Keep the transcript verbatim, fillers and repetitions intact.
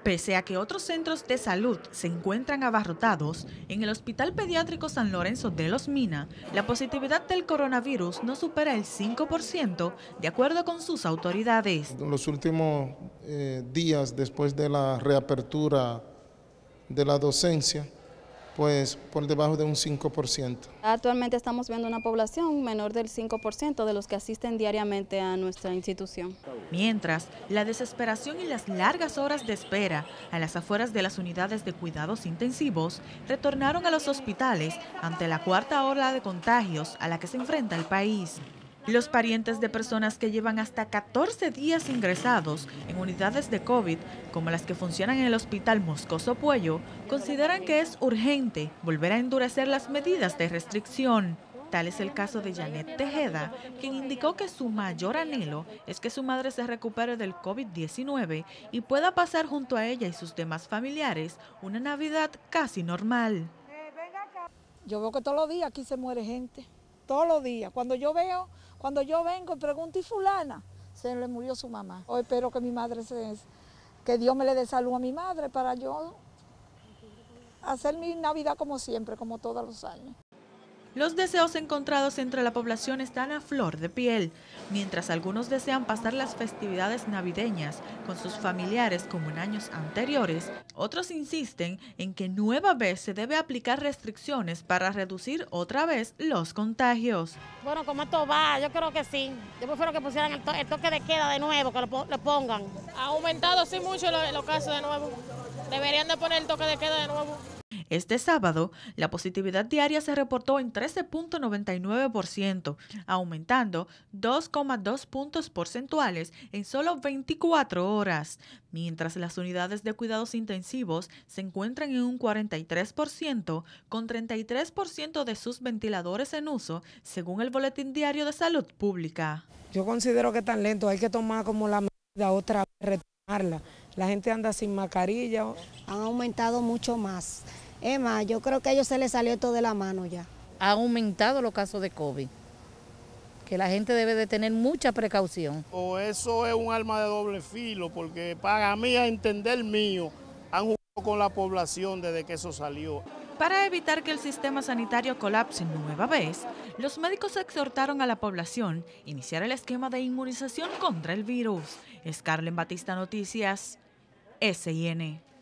Pese a que otros centros de salud se encuentran abarrotados, en el Hospital Pediátrico San Lorenzo de Los Minas, la positividad del coronavirus no supera el cinco por ciento, de acuerdo con sus autoridades. En los últimos eh, días, después de la reapertura de la docencia, pues por debajo de un cinco por ciento. Actualmente estamos viendo una población menor del cinco por ciento de los que asisten diariamente a nuestra institución. Mientras, la desesperación y las largas horas de espera a las afueras de las unidades de cuidados intensivos retornaron a los hospitales ante la cuarta ola de contagios a la que se enfrenta el país. Los parientes de personas que llevan hasta catorce días ingresados en unidades de COVID, como las que funcionan en el Hospital Moscoso Puello, consideran que es urgente volver a endurecer las medidas de restricción. Tal es el caso de Janet Tejeda, quien indicó que su mayor anhelo es que su madre se recupere del COVID diecinueve y pueda pasar junto a ella y sus demás familiares una Navidad casi normal. Yo veo que todos los días aquí se muere gente, todos los días. Cuando yo veo, cuando yo vengo y pregunto, ¿y fulana? Se le murió su mamá. Hoy espero que mi madre se, que Dios me le dé salud a mi madre para yo hacer mi Navidad como siempre, como todos los años. Los deseos encontrados entre la población están a flor de piel. Mientras algunos desean pasar las festividades navideñas con sus familiares como en años anteriores, otros insisten en que nueva vez se debe aplicar restricciones para reducir otra vez los contagios. Bueno, como esto va, yo creo que sí. Yo prefiero que pusieran el, to el toque de queda de nuevo, que lo, lo pongan. Ha aumentado sí mucho los, los casos de nuevo. Deberían de poner el toque de queda de nuevo. Este sábado, la positividad diaria se reportó en trece punto noventa y nueve por ciento, aumentando dos coma dos puntos porcentuales en solo veinticuatro horas, mientras las unidades de cuidados intensivos se encuentran en un cuarenta y tres por ciento, con treinta y tres por ciento de sus ventiladores en uso, según el Boletín Diario de Salud Pública. Yo considero que tan lento, hay que tomar como la medida otra vez, retomarla. La gente anda sin mascarilla. Han aumentado mucho más. Es más, yo creo que a ellos se les salió todo de la mano ya. Ha aumentado los casos de COVID, que la gente debe de tener mucha precaución. O eso es un arma de doble filo, porque para mí, a entender mío, han jugado con la población desde que eso salió. Para evitar que el sistema sanitario colapse nueva vez, los médicos exhortaron a la población a iniciar el esquema de inmunización contra el virus. Scarlett Batista, Noticias, S I N.